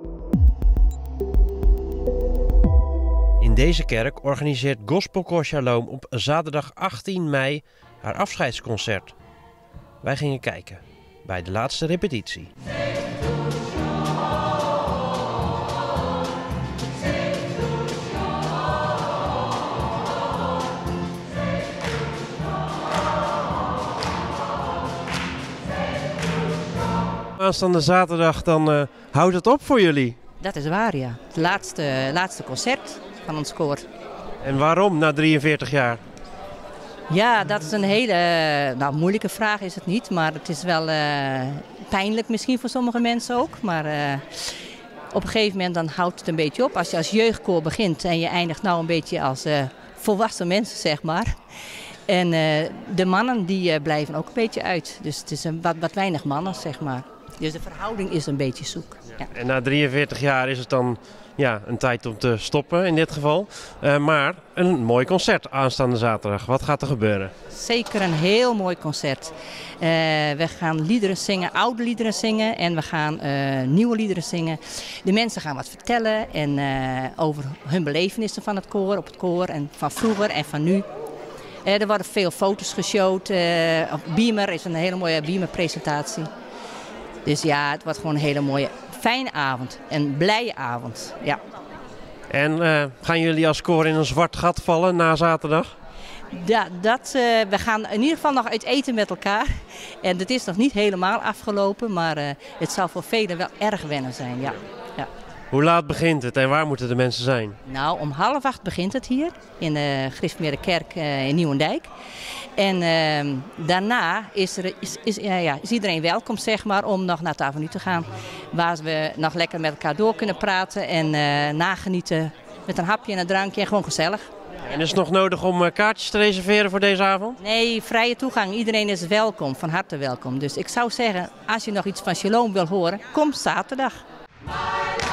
In deze kerk organiseert Gospelkoor Shalom op zaterdag 18 mei haar afscheidsconcert. Wij gingen kijken bij de laatste repetitie. Aanstaande zaterdag dan houdt het op voor jullie. Dat is waar, ja. Het laatste concert van ons koor. En waarom na 43 jaar? Ja, dat is een hele moeilijke vraag is het niet. Maar het is wel pijnlijk misschien voor sommige mensen ook. Maar op een gegeven moment dan houdt het een beetje op. Als je als jeugdkoor begint en je eindigt nou een beetje als volwassen mensen, zeg maar. En de mannen die blijven ook een beetje uit. Dus het is wat weinig mannen, zeg maar. Dus de verhouding is een beetje zoek. Ja. En na 43 jaar is het dan een tijd om te stoppen in dit geval. Maar een mooi concert aanstaande zaterdag. Wat gaat er gebeuren? Zeker een heel mooi concert. We gaan liederen zingen, oude liederen zingen en we gaan nieuwe liederen zingen. De mensen gaan wat vertellen en, over hun belevenissen van het koor en van vroeger en van nu. Er worden veel foto's geshowd. Beamer is een hele mooie Beamer-presentatie. Dus ja, het wordt gewoon een hele mooie, fijne avond. Een blije avond, ja. En gaan jullie als koor in een zwart gat vallen na zaterdag? Ja, we gaan in ieder geval nog uit eten met elkaar. En het is nog niet helemaal afgelopen, maar het zal voor velen wel erg wennen zijn, ja. Hoe laat begint het en waar moeten de mensen zijn? Nou, om 7:30 begint het hier in de Gereformeerde Kerk in Nieuwendijk. En daarna is iedereen welkom, zeg maar, om nog naar het Avenue te gaan. Waar we nog lekker met elkaar door kunnen praten en nagenieten met een hapje en een drankje en gewoon gezellig. En is het nog nodig om kaartjes te reserveren voor deze avond? Nee, vrije toegang. Iedereen is welkom, van harte welkom. Dus ik zou zeggen, als je nog iets van Shalom wil horen, kom zaterdag.